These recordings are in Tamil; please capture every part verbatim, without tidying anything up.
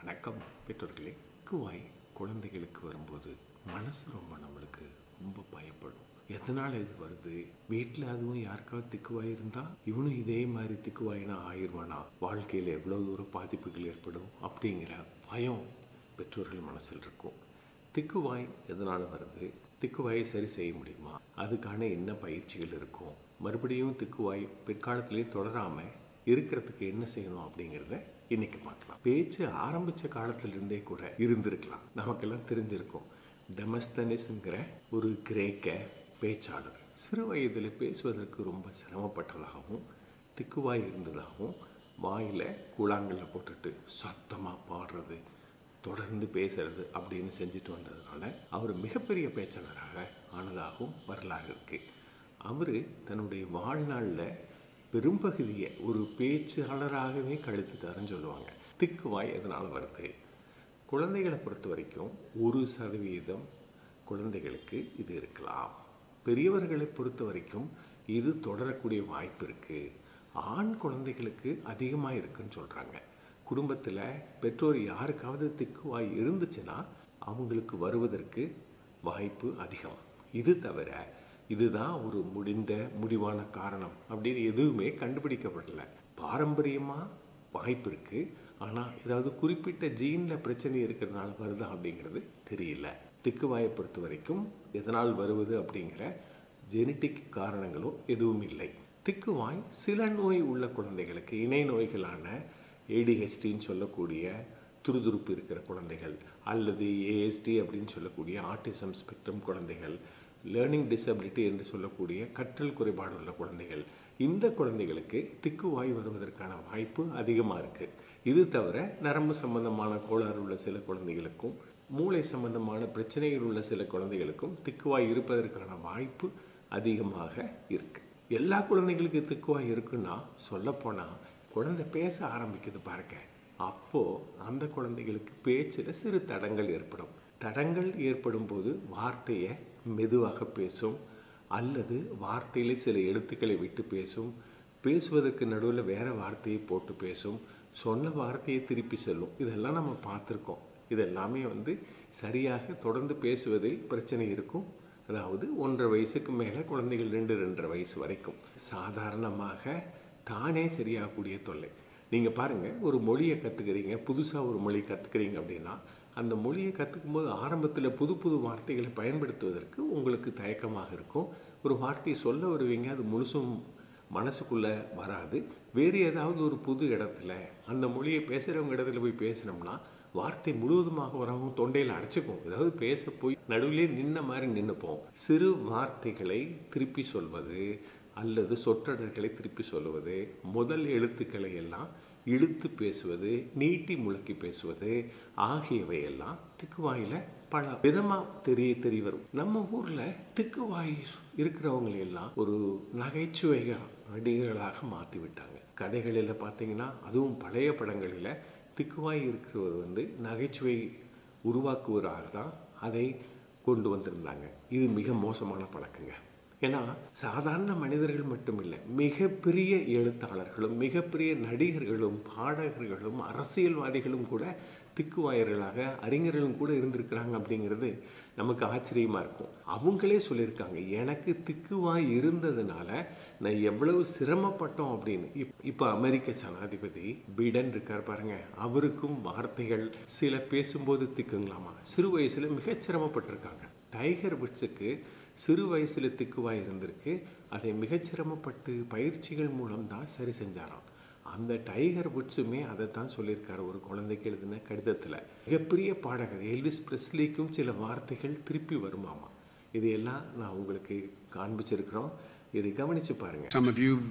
வணக்கம் பெற்றோர்களே. திக்குவாய் குழந்தைகளுக்கு வரும்போது மனசு ரொம்ப நம்மளுக்கு ரொம்ப பயப்படும். எதனால் இது வருது, வீட்டில் அதுவும் யாருக்காவது திக்குவாய் இருந்தால் இவனும் இதே மாதிரி திக்குவாயினா ஆயிடுவானா, வாழ்க்கையில் எவ்வளோ தூரம் பாதிப்புகள் ஏற்படும் அப்படிங்கிற பயம் பெற்றோர்கள் மனசில் இருக்கும். திக்குவாய் எதனால் வருது, திக்குவாயை சரி செய்ய முடியுமா, அதுக்கான என்ன பயிற்சிகள் இருக்கும், மறுபடியும் திக்குவாய் பிற்காலத்திலே தொடராமல் இருக்கிறதுக்கு என்ன செய்யணும் அப்படிங்கிறத இன்னைக்கு பார்க்கலாம். பேச்சு ஆரம்பித்த காலத்திலிருந்தே கூட இருந்திருக்கலாம். நமக்கெல்லாம் தெரிஞ்சிருக்கும், டெமஸ்தனிஸ்ங்கிற ஒரு கிரேக்க பேச்சாளர் சிறு வயதில் பேசுவதற்கு ரொம்ப சிரமப்பட்டதாகவும் திக்குவாய் இருந்ததாகவும் வாயில் கூழாங்கல்ல போட்டுட்டு சத்தமாக பாடுறது, தொடர்ந்து பேசுறது அப்படின்னு செஞ்சுட்டு வந்ததுனால அவர் மிகப்பெரிய பேச்சாளராக ஆனதாகவும் வரலாறு இருக்குது. அவர் தன்னுடைய வாழ்நாளில் பெரும்பகுதியை ஒரு பேச்சாளராகவே கழித்துட்டாருன்னு சொல்லுவாங்க. திக்குவாய் எதனால் வருது? குழந்தைகளை பொறுத்த வரைக்கும் ஒரு சதவீதம் குழந்தைகளுக்கு இது இருக்கலாம். பெரியவர்களை பொறுத்த வரைக்கும் இது தொடரக்கூடிய வாய்ப்பு இருக்குது. ஆண் குழந்தைகளுக்கு அதிகமாக இருக்குன்னு சொல்கிறாங்க. குடும்பத்தில் பெற்றோர் யாருக்காவது திக்குவாய் இருந்துச்சுன்னா அவங்களுக்கு வருவதற்கு வாய்ப்பு அதிகம். இது தவிர இதுதான் ஒரு முடிந்த முடிவான காரணம் அப்படின்னு எதுவுமே கண்டுபிடிக்கப்படல. பாரம்பரியமாக வாய்ப்பு இருக்குது, ஆனால் ஏதாவது குறிப்பிட்ட ஜீனில் பிரச்சனை இருக்கிறதுனால வருதா அப்படிங்கிறது தெரியல. திக்குவாயை பொறுத்த வரைக்கும் எதனால் வருவது அப்படிங்கிற ஜெனட்டிக் காரணங்களோ எதுவும் இல்லை. திக்குவாய் சில நோய் உள்ள குழந்தைகளுக்கு, இணை நோய்களான ஏடிஹெச்டின்னு சொல்லக்கூடிய துருதுருப்பு இருக்கிற குழந்தைகள், அல்லது ஏஎஸ்டி அப்படின்னு சொல்லக்கூடிய ஆட்டிசம் ஸ்பெக்ட்ரம் குழந்தைகள், லேர்னிங் டிசபிலிட்டி என்று சொல்லக்கூடிய கற்றல் குறைபாடு உள்ள குழந்தைகள், இந்த குழந்தைகளுக்கு திக்குவாய் வருவதற்கான வாய்ப்பு அதிகமாக இருக்குது. இது தவிர நரம்பு சம்பந்தமான கோளாறு உள்ள சில குழந்தைகளுக்கும், மூளை சம்பந்தமான பிரச்சனைகள் உள்ள சில குழந்தைகளுக்கும் திக்குவாய் இருப்பதற்கான வாய்ப்பு அதிகமாக இருக்குது. எல்லா குழந்தைகளுக்கு திக்குவாய் இருக்குன்னா சொல்லப்போனால் குழந்தை பேச ஆரம்பிக்குது பாருங்க, அப்போது அந்த குழந்தைகளுக்கு பேச்சில் சிறு தடங்கள் ஏற்படும். தடங்கள் ஏற்படும் போது வார்த்தையை மெதுவாக பேசும், அல்லது எல்லாத்தையிலே சில எழுத்துக்களை விட்டு பேசும், பேசுவதற்கு நடுவில் வேறு வார்த்தையை போட்டு பேசும், சொன்ன வார்த்தையை திருப்பி சொல்லும். இதெல்லாம் நம்ம பார்த்துருக்கோம். இதெல்லாமே வந்து சரியாக தொடர்ந்து பேசுவதில் பிரச்சனை இருக்கும். அதாவது ஒன்றரை வயசுக்கு மேலே குழந்தைகள் ரெண்டு ரெண்டரை வயசு வரைக்கும் சாதாரணமாக தானே சரியாகக்கூடிய தொல்லை. நீங்கள் பாருங்கள், ஒரு மொழியை கற்றுக்கிறீங்க, புதுசாக ஒரு மொழி கற்றுக்கிறீங்க அப்படின்னா அந்த மொழியை கற்றுக்கும் போது ஆரம்பத்தில் புது புது வார்த்தைகளை பயன்படுத்துவதற்கு உங்களுக்கு தயக்கமாக இருக்கும். ஒரு வார்த்தையை சொல்ல வருவீங்க, அது முழுசும் மனசுக்குள்ளே வராது. வேறு ஏதாவது ஒரு புது இடத்துல அந்த மொழியை பேசுகிறவங்க இடத்துல போய் பேசினோம்னா வார்த்தை முழுவதுமாக வரவும் தொண்டையில் அடைச்சிக்கும். ஏதாவது பேச போய் நடுவிலே நின்ன மாதிரி நின்றுப்போம். சிறு வார்த்தைகளை திருப்பி சொல்வது அல்லது சொற்றொடர்களை திருப்பி சொல்லுவது, முதல் எழுத்துக்களை எல்லாம் இழுத்து பேசுவது, நீட்டி முழக்கி பேசுவது ஆகியவையெல்லாம் திக்குவாயில் பல விதமாக தெரிய தெரிய வரும். நம்ம ஊரில் திக்குவாய் இருக்கிறவங்களையெல்லாம் ஒரு நகைச்சுவைகள் நடிகர்களாக மாற்றி விட்டாங்க. கதைகளில் பார்த்தீங்கன்னா, அதுவும் பழைய படங்களில் திக்குவாய் இருக்கிறவர் வந்து நகைச்சுவை உருவாக்குவராக தான் அதை கொண்டு வந்திருந்தாங்க. இது மிக மோசமான பழக்கங்க. ஏன்னா சாதாரண மனிதர்கள் மட்டும் இல்லை, மிகப்பெரிய எழுத்தாளர்களும் மிகப்பெரிய நடிகர்களும் பாடகர்களும் அரசியல்வாதிகளும் கூட திக்குவாயர்களாக, அறிஞர்களும் கூட இருந்திருக்கிறாங்க. அப்படிங்கிறது நமக்கு ஆச்சரியமாக இருக்கும். அவங்களே சொல்லியிருக்காங்க, எனக்கு திக்குவாய் இருந்ததுனால நான் எவ்வளவு சிரமப்பட்டோம் அப்படின்னு. இப் இப்போ அமெரிக்க ஜனாதிபதி பைடன் இருக்கார் பாருங்க, அவருக்கும் வார்த்தைகள் சில பேசும்போது திக்குங்களாமா. சிறு வயசில் மிக சிரமப்பட்டிருக்காங்க. டைகர் உட்ஸுக்கு சிறு வயசில் திக்குவாய் இருந்திருக்கு. அதை மிகச்சிரமப்பட்டு பயிற்சிகள் மூலம்தான் சரி செஞ்சாராம். அந்த டைகர் உட்ஸுமே அதை தான் சொல்லியிருக்காரு ஒரு குழந்தைக்கு எழுதின கடிதத்தில். மிகப்பெரிய பாடகர் எல்விஸ் பிரெஸ்லிக்கும் சில வார்த்தைகள் திருப்பி வருமாமா. இதையெல்லாம் நான் உங்களுக்கு காண்பிச்சிருக்கிறோம், இதை கவனித்து பாருங்கள். Some of you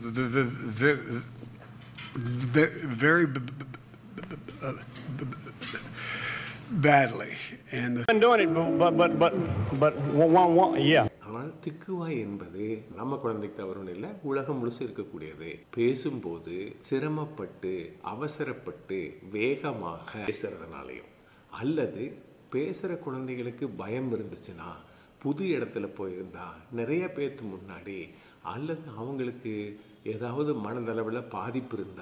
very badly and been doing it but but but but one one yeah. ஆனால் திக்குவாய் என்பது நம்ம குழந்தைக்கு தவறுன்னு இல்லை, உலகம் முழுசு இருக்கக்கூடியது. பேசும்போது சிரமப்பட்டு அவசரப்பட்டு வேகமாக பேசுறதுனாலையும், அல்லது பேசுகிற குழந்தைகளுக்கு பயம் இருந்துச்சுன்னா, புது இடத்துல போயிருந்தா நிறைய பேர்த்து முன்னாடி, அல்லது அவங்களுக்கு ஏதாவது மனதளவில் பாதிப்பு இருந்தால்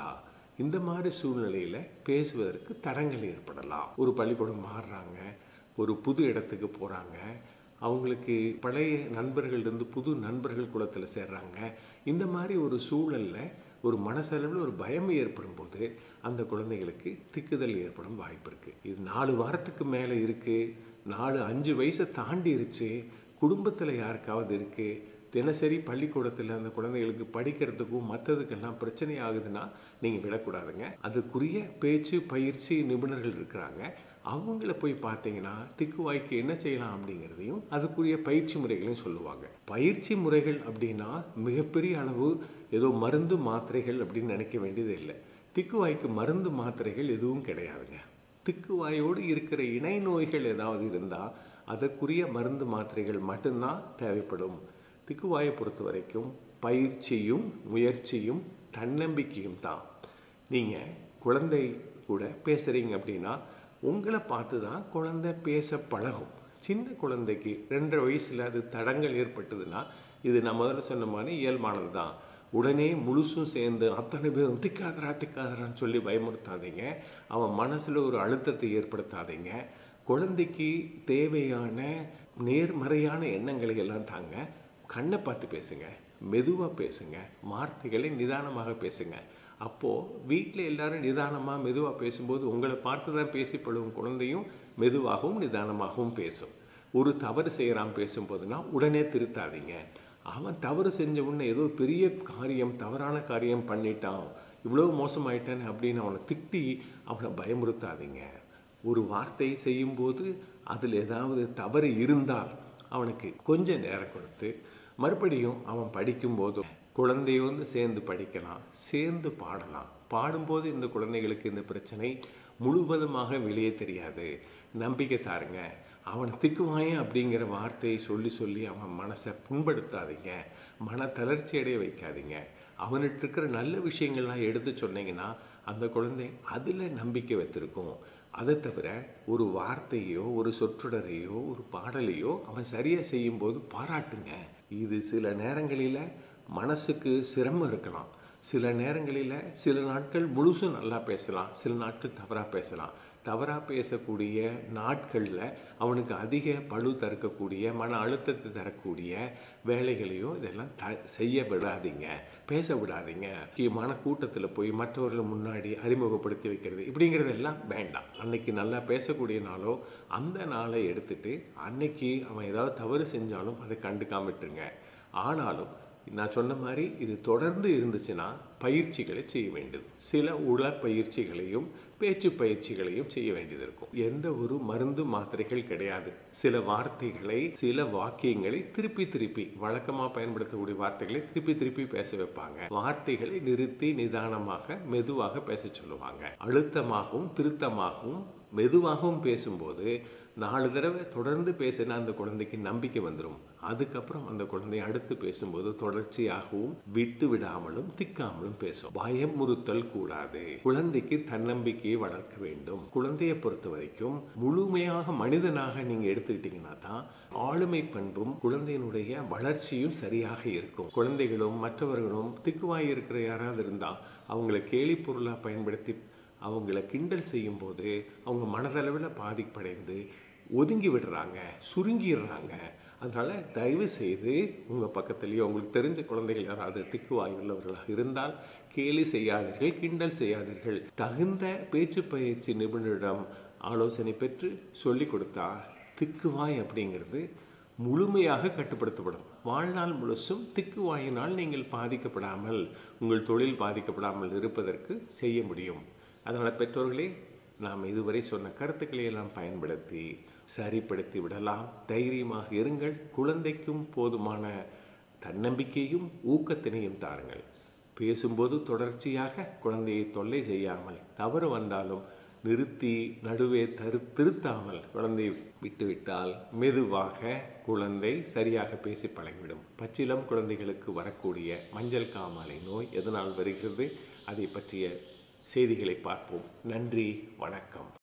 இந்த மாதிரி சூழ்நிலையில் பேசுவதற்கு தடங்கள் ஏற்படலாம். ஒரு பள்ளிக்கூடம் மாறுறாங்க, ஒரு புது இடத்துக்கு போகிறாங்க, அவங்களுக்கு பழைய நண்பர்கள்லேருந்து புது நண்பர்கள் குலத்தில் சேர்றாங்க. இந்த மாதிரி ஒரு சூழலில் ஒரு மனசளவில் ஒரு பயம் ஏற்படும் போது அந்த குழந்தைகளுக்கு திக்குதல் ஏற்படும் வாய்ப்பு இருக்குது. இது நாலு வாரத்துக்கு மேலே இருக்குது, நாலு அஞ்சு வயசை தாண்டிருச்சு, குடும்பத்தில் யாருக்காவது இருக்குது, தினசரி பள்ளிக்கூடத்தில் அந்த குழந்தைகளுக்கு படிக்கிறதுக்கும் மற்றதுக்கெல்லாம் பிரச்சனை ஆகுதுன்னா நீங்கள் விடக்கூடாதுங்க. அதுக்குரிய பேச்சு பயிற்சி நிபுணர்கள் இருக்கிறாங்க. அவங்கள போய் பார்த்தீங்கன்னா திக்குவாய்க்கு என்ன செய்யலாம் அப்படிங்கிறதையும் அதுக்குரிய பயிற்சி முறைகளையும் சொல்லுவாங்க. பயிற்சி முறைகள் அப்படின்னா மிகப்பெரிய அளவு ஏதோ மருந்து மாத்திரைகள் அப்படின்னு நினைக்க வேண்டியது இல்லை. திக்குவாய்க்கு மருந்து மாத்திரைகள் எதுவும் கிடையாதுங்க. திக்குவாயோடு இருக்கிற இணை நோய்கள் ஏதாவது இருந்தால் அதற்குரிய மருந்து மாத்திரைகள் மட்டும்தான் தேவைப்படும். திக்குவாயை பொறுத்த வரைக்கும் பயிற்சியும் முயற்சியும் தன்னம்பிக்கையும் தான். நீங்கள் குழந்தை கூட பேசுகிறீங்க அப்படின்னா உங்களை பார்த்து தான் குழந்தை பேச பழகும். சின்ன குழந்தைக்கு ரெண்டரை வயசில் அது தடங்கள் ஏற்பட்டதுன்னா இது நான் முதல்ல சொன்ன மாதிரி இயல்பானது தான். உடனே முழுசும் சேர்ந்து அத்தனை பேரும் திக்காதரா திக்காதரான்னு சொல்லி பயமுறுத்தாதீங்க. அவன் மனசில் ஒரு அழுத்தத்தை ஏற்படுத்தாதீங்க. குழந்தைக்கு தேவையான நேர்மறையான எண்ணங்களை எல்லாம் தாங்க. கண்ணை பார்த்து பேசுங்க, மெதுவாக பேசுங்க, வார்த்தைகளை நிதானமாக பேசுங்க. அப்போது வீட்டில் எல்லாரும் நிதானமாக மெதுவாக பேசும்போது உங்களை பார்த்து தான் பேசி பழகும் குழந்தையும் மெதுவாகவும் நிதானமாகவும் பேசும். ஒரு தவறு செய்கிறான் பேசும்போதுனா உடனே திருத்தாதீங்க. அவன் தவறு செஞ்ச உடனே ஏதோ பெரிய காரியம் தவறான காரியம் பண்ணிட்டான், இவ்வளோ மோசமாயிட்டான் அப்படின்னு அவனை திட்டி அவனை பயமுறுத்தாதீங்க. ஒரு வார்த்தை செய்யும்போது அதில் ஏதாவது தவறு இருந்தால் அவனுக்கு கொஞ்சம் நேரம் கொடுத்து மறுபடியும் அவன் படிக்கும்போதும் குழந்தையோடு சேர்ந்து படிக்கலாம், சேர்ந்து பாடலாம். பாடும்போது இந்த குழந்தைகளுக்கு இந்த பிரச்சனை முழுவதுமாக வெளியே தெரியாது. நம்பிக்கை தாருங்க. அவன் திக்குவாயன் அப்படிங்கிற வார்த்தையை சொல்லி சொல்லி அவன் மனசை புண்படுத்தாதீங்க, மன தளர்ச்சி அடைய வைக்காதீங்க. அவனுக்கு இருக்கிற நல்ல விஷயங்கள்லாம் எடுத்து சொன்னீங்கன்னா அந்த குழந்தை அதில் நம்பிக்கை வைத்திருக்கும். அதை தவிர ஒரு வார்த்தையோ ஒரு சொற்றொடரையோ ஒரு பாடலையோ அவன் சரியாக செய்யும்போது பாராட்டுங்க. இது சில நேரங்களில் மனசுக்கு சிரமம் இருக்கலாம், சில நேரங்களில் சில நாட்கள் முழுசும் நல்லா பேசலாம், சில நாட்கள் தவறாக பேசலாம். தவறாக பேசக்கூடிய நாட்களில் அவனுக்கு அதிக பளு தரக்கூடிய மன அழுத்தத்தை தரக்கூடிய வேலைகளையோ இதெல்லாம் த செய்ய விடாதீங்க, பேச விடாதீங்க. முக்கியமான கூட்டத்தில் போய் மற்றவர்கள் முன்னாடி அறிமுகப்படுத்தி வைக்கிறது இப்படிங்கிறதெல்லாம் வேண்டாம். அன்னைக்கு நல்லா பேசக்கூடிய நாளோ அந்த நாளை எடுத்துட்டு அன்னைக்கு அவன் ஏதாவது தவறு செஞ்சாலும் அதை கண்டுக்காமட்டுருங்க. ஆனாலும் நான் சொன்ன மாதிரி இது தொடர்ந்து இருந்துச்சுன்னா பயிற்சிகளை செய்ய வேண்டும். சில உள பயிற்சிகளையும் பேச்சு பயிற்சிகளையும் செய்ய வேண்டியது இருக்கும். எந்த ஒரு மருந்து மாத்திரைகள் கிடையாது. சில வார்த்தைகளை சில வாக்கியங்களை திருப்பி திருப்பி வழக்கமாக பயன்படுத்தக்கூடிய வார்த்தைகளை திருப்பி திருப்பி பேச வைப்பாங்க. வார்த்தைகளை நிறுத்தி நிதானமாக மெதுவாக பேச சொல்லுவாங்க. அழுத்தமாகவும் திருத்தமாகவும் மெதுவாகவும் பேசும்போது நாலு தடவை தொடர்ந்து பேசினா அந்த குழந்தைக்கு நம்பிக்கை வந்துடும். அதுக்கப்புறம் அந்த குழந்தை அடுத்து பேசும்போது தொடர்ச்சியாகவும் விட்டு விடாமலும் திக்காமலும் பேசும். பயமுறுத்தல் கூடாது. குழந்தைக்கு தன்னம்பிக்கையை வளர்க்க வேண்டும். குழந்தையை பொறுத்த வரைக்கும் முழுமையாக மனிதனாக நீங்க எடுத்துக்கிட்டீங்கன்னா தான் ஆளுமை பண்பும் குழந்தையினுடைய வளர்ச்சியும் சரியாக இருக்கும். குழந்தைகளும் மற்றவர்களும் திக்குவாய் இருக்கிற யாராவது இருந்தா அவங்கள கேலி பொருளா பயன்படுத்தி அவங்கள கிண்டல் செய்யும் போது அவங்க மனதளவில் பாதிப்படைந்து ஒதுங்கி விடுறாங்க, சுருங்கிடுறாங்க. அதனால் தயவு செய்து உங்கள் பக்கத்துலேயோ உங்களுக்கு தெரிஞ்ச குழந்தைகள் யாராவது திக்குவாய் உள்ளவர்களாக இருந்தால் கேலி செய்யாதீர்கள், கிண்டல் செய்யாதீர்கள். தகுந்த பேச்சு பயிற்சி நிபுணரிடம் ஆலோசனை பெற்று சொல்லி கொடுத்தா திக்குவாய் அப்படிங்கிறது முழுமையாக கட்டுப்படுத்தப்படும். வாழ்நாள் முழுசும் திக்குவாயினால் நீங்கள் பாதிக்கப்படாமல், உங்கள் தொழில் பாதிக்கப்படாமல் இருப்பதற்கு செய்ய முடியும். அதனால் பெற்றோர்களே, நாம் இதுவரை சொன்ன கருத்துக்களை எல்லாம் பயன்படுத்தி சரிப்படுத்தி விடலாம். தைரியமாக இருங்கள். குழந்தைக்கும் போதுமான தன்னம்பிக்கையும் ஊக்கத்தினையும் தாருங்கள். பேசும்போது தொடர்ச்சியாக குழந்தையை தொல்லை செய்யாமல், தவறு வந்தாலும் நிறுத்தி நடுவே தரு திருத்தாமல் குழந்தையை விட்டுவிட்டால் மெதுவாக குழந்தை சரியாக பேசி பழகிவிடும். பச்சிளம் குழந்தைகளுக்கு வரக்கூடிய மஞ்சள் காமாலை நோய் எதனால் வருகிறது, அதை பற்றிய செய்திகளை பார்ப்போம். நன்றி, வணக்கம்.